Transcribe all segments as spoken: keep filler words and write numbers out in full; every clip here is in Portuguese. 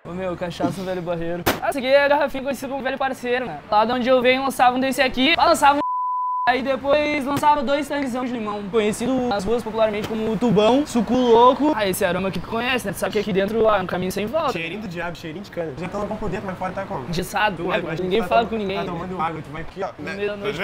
Ô meu, cachaça no velho barreiro. Ah, essa aqui é a garrafinha conhecida como velho parceiro, né? Lá de onde eu venho lançavam desse aqui, lá lançavam aí depois lançava dois tanquezão de limão, conhecido nas ruas popularmente como tubão, suco louco. Ah, esse aroma aqui tu conhece, né? Tu sabe que aqui dentro ah, é um caminho sem volta. Cheirinho do diabo, cheirinho de cana. Já estão por dentro, mas fora tá como? Engessado, né? Tu, Ninguém tá fala tom- com ninguém. Tá tomando água, tu vai aqui, ó. No meio da noite.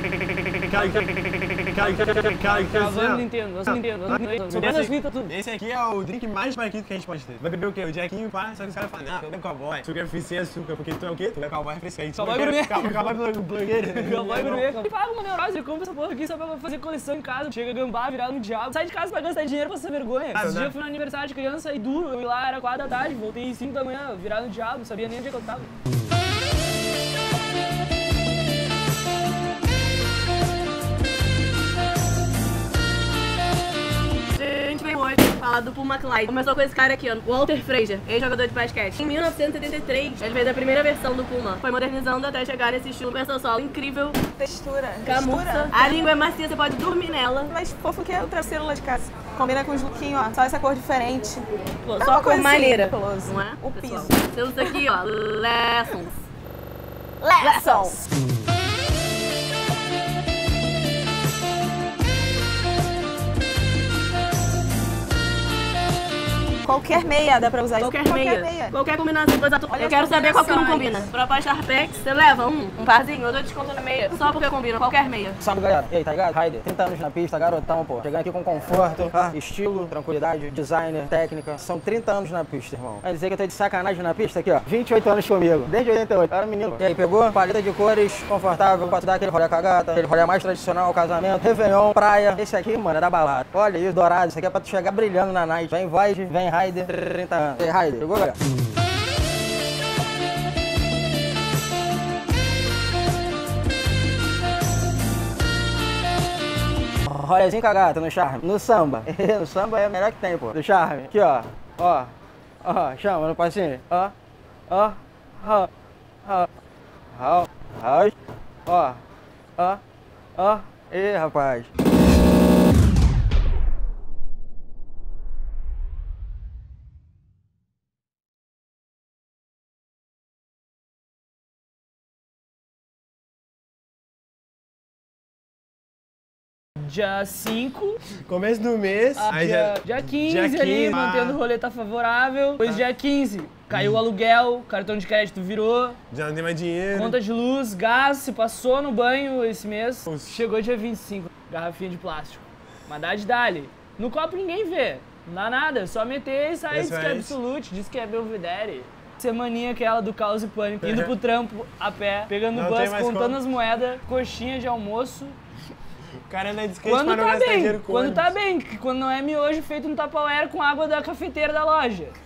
Cavando Nintendo, nós Nintendo, nós Nintendo. Sobrando as fitas, tudo. Esse aqui é o drink mais barquito que a gente pode ter. Vai beber o quê? O Jackinho, pá, só que os caras falam, não, não é cowboy. Açúcar é sem açúcar, porque tu é o quê? Tu é cowboy refrescante. Cowboy gourmet. Cowboy blogueiro. Cowboy gourmet. Ele paga uma neurose, ele compra essa porra aqui só pra fazer coleção em casa. Chega a gambar, virado no diabo. Sai de casa pra gastar dinheiro pra ser vergonha. Ah, Esse né? dia eu fui no aniversário de criança e duro. Eu ia lá, era quatro da tarde, voltei cinco da manhã, virado no diabo. Não sabia nem onde é que eu tava. A gente veio hoje falar do Puma Clyde. Começou com esse cara aqui, ó, Walter Frazier, ex-jogador de basquete. Em mil novecentos e setenta e três, ele fez a primeira versão do Puma. Foi modernizando até chegar nesse estilo. Pensa só, incrível, Textura. camurça. Textura. A língua é macia, você pode dormir nela. Mais fofo que o travesseiro lá de casa. Combina com os lookinhos, ó. Só essa cor diferente. Pô, Dá só uma a cor coisa maneira. assim, peloso. Não é? O pessoal? piso. Temos isso aqui, ó, Lessons. Lessons. Qualquer meia dá pra usar. Qualquer, Qualquer meia. meia. Qualquer combinação. Coisa tu... Olha Eu as quero saber qual que não combinações. combina. Pra baixar Pex, você leva um, um parzinho, eu dou desconto na meia. Só porque combina, qualquer meia. Salve, galera. E aí, tá ligado? Raider, trinta anos na pista, garotão, pô. Chegando aqui com conforto, ah, estilo, tranquilidade, designer, técnica. São trinta anos na pista, irmão. Vai dizer que eu tô de sacanagem na pista aqui, ó. vinte e oito anos comigo, desde oitenta e oito. Eu era menino. E aí, pegou? Paleta de cores, confortável, pra tu dar aquele rolê com a gata, aquele rolê mais tradicional, casamento, réveillon, praia. Esse aqui, mano, é da balada. Olha isso, dourado. Isso aqui é pra tu chegar brilhando na night. Vem Void, vem Raider, trinta anos. E aí, Raider, pegou, galera? Rolezinho com a gata no charme, no samba. No samba é o melhor que tem, pô. No charme. Aqui, ó. Ó. Ó, chama no passinho. Ó. Ó. Ó. Ó. Ó. Ó. Ó. Ó. Ó. Ih, rapaz. Dia cinco, Começo do mês, a aí dia, já... dia quinze dia ali, quinze, mantendo o rolê tá favorável. Depois dia quinze, caiu o aluguel, cartão de crédito virou, Já não tem mais dinheiro. conta de luz, gás, se passou no banho esse mês. Nossa. Chegou dia vinte e cinco, garrafinha de plástico. Mas dá de dali. No copo ninguém vê, não dá nada, é só meter e sair, Isso diz que é é absolute, diz que é Belvedere. Semaninha aquela do caos e pânico, indo pro trampo a pé, pegando Não o tem bus, mais contando como. as moedas, coxinha de almoço. O cara anda de skate Quando pra não tá gastar bem, dinheiro com quando tá ônibus. bem, que quando não é miojo feito no Tupperware com água da cafeteira da loja.